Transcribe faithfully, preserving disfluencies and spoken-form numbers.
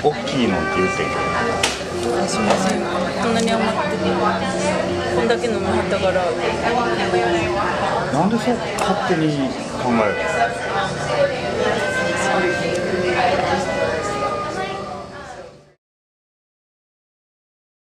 大きいのって言ってんけあ、すみません。こんなに余ってて、こんだけ飲みはったから。 ど、なんでそう勝手に考えるの？